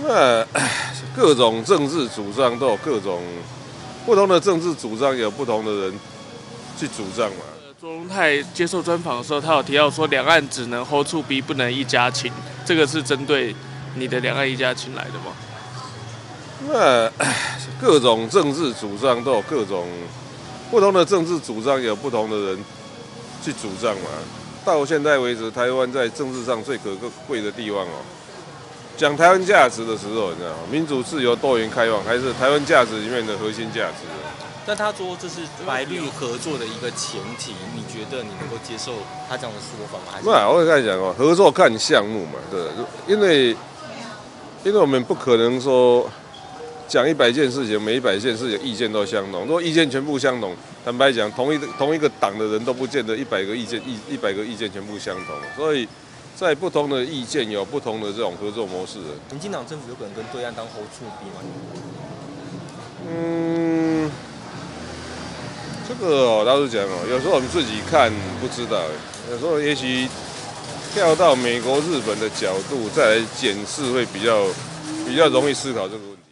那各种政治主张都有各种不同的政治主张，有不同的人去主张嘛。 卓荣泰接受专访的时候，他有提到说，两岸只能 hold 住 B， 不能一家亲。这个是针对你的两岸一家亲来的吗？ 那各种政治主张都有各种不同的政治主张，有不同的人去主张嘛。到现在为止，台湾在政治上最可贵的地方哦，讲台湾价值的时候，你知道吗？民主、自由、多元、开放，还是台湾价值里面的核心价值。 但他说这是白绿合作的一个前提，你觉得你能够接受他这样的说法吗？还是我会跟你讲哦，合作看项目嘛，对，因为我们不可能说讲100件事情，每100件事情意见都相同。如果意见全部相同，坦白讲，同一个党的人都不见得100个意见全部相同，所以在不同的意见有不同的这种合作模式。 民进党政府有可能跟对岸当 hold 住 B 吗？ 这个哦，老实讲哦，有时候我们自己看不知道，有时候也许跳到美国、日本的角度再来检视，会比较容易思考这个问题。